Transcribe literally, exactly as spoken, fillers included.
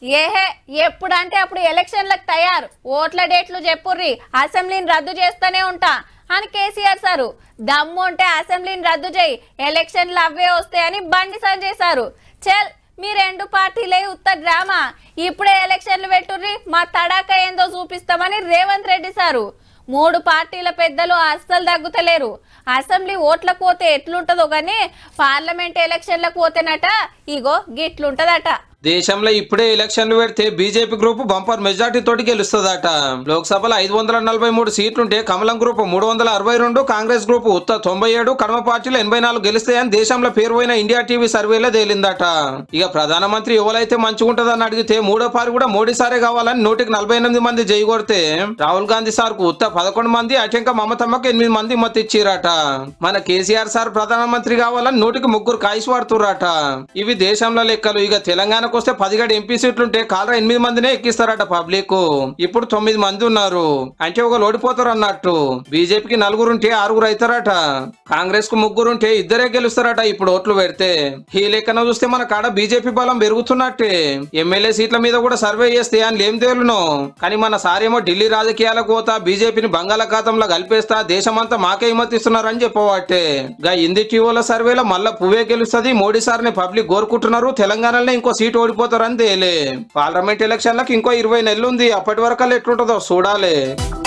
ఏహే ఎప్పుడంటే అప్పుడు ఎలక్షన్లకు తయారు ఓట్ల డేట్లు చెప్పుర్రి అసెంబ్లీని రద్దు చేస్తూనే ఉంటా అని కేసీఆర్ సారు దమ్ము ఉంటే అసెంబ్లీని రద్దు చేయి ఎలక్షన్లు అవే వస్తాయని బండి సంజయ్ సారు చల్ మీ రెండు పార్టీలే ఉత్త డ్రామా ఇప్పుడే ఎలక్షన్లు పెట్టుర్రి మా తడాక ఏందో చూపిస్తామని రేవంత్ రెడ్డి సారు మూడు పార్టీల పెద్దలు అస్సలు తగ్గుతలేరు అసెంబ్లీ ఓట్లకు పోతే ఎట్లుంటదో గానీ పార్లమెంట్ ఎలక్షన్లకు పోతేనట ఇగో గిట్లుంటదట దేశంలో ఇప్పుడే ఎలక్షన్లు పెడితే బీజేపీ గ్రూప్ బంపర్ మెజార్టీ తోటి గెలుస్తుందట లోక్సభలో ఐదు వందల నలభై మూడు సీట్లుంటే కమలం గ్రూప్ మూడు వందల అరవై రెండు కాంగ్రెస్ గ్రూప్ ఉత్త తొంభై ఏడు కడమ పార్టీలు ఎనభై నాలుగు గెలుస్తాయని దేశంలో పేరుపోయిన ఇండియా టీవీ సర్వేలో తేలిందట ఇక ప్రధానమంత్రి ఎవరైతే మంచిగుంటదని అడిగితే మూడో పారి కూడా మోడీ సారే కావాలని నూటికి నలభై ఎనిమిది మంది జై కొడితే రాహుల్ గాంధీ సార్ కు ఉత్త పదకొండు మంది అటెంక మమతమ్మకు ఎనిమిది మంది మద్దతు ఇచ్చిరట మన కేసీఆర్ సార్ ప్రధానమంత్రి కావాలని నూటికి ముగ్గురు కాయిస్ వాడుతుర్రట ఇవి దేశంలో లెక్కలు ఇక తెలంగాణకు వస్తే పదిహేడు ఎంపీ సీట్లుంటే కాలరా ఎనిమిది మందినే ఎక్కిస్తారట పబ్లిక్ ఇప్పుడు తొమ్మిది మంది ఉన్నారు అంటే ఒక ఓడిపోతారు అన్నట్టు బీజేపీకి నలుగురుంటే ఆరుగురు అవుతారట కాంగ్రెస్ కు ముగ్గురుంటే ఇద్దరే గెలుస్తారట ఇప్పుడు ఓట్లు పెడితే ఈ లెక్కన చూస్తే మన కాడ బీజేపీ బలం పెరుగుతున్నట్టే ఎమ్మెల్యే సీట్ల మీద కూడా సర్వే చేస్తే అని ఏం తేలును కానీ మన సారేమో ఢిల్లీ రాజకీయాలకు పోతా బీజేపీని బంగాళాఖాతంలో కలిపేస్తా దేశమంతా మాకే హిమతిస్తున్నారని చెప్పబట్టే గా హిందీ టీవీల సర్వేలో మళ్ళా పువ్వే గెలుస్తుంది మోడీ సార్ని పబ్లిక్ కోరుకుంటున్నారు తెలంగాణలో ఇంకో సీట్ ఓడిపోతారని తేలే పార్లమెంట్ ఎలక్షన్లకు ఇంకో ఇరవై నెలలు ఉంది అప్పటి వరకు ఎట్లుంటుందో చూడాలి.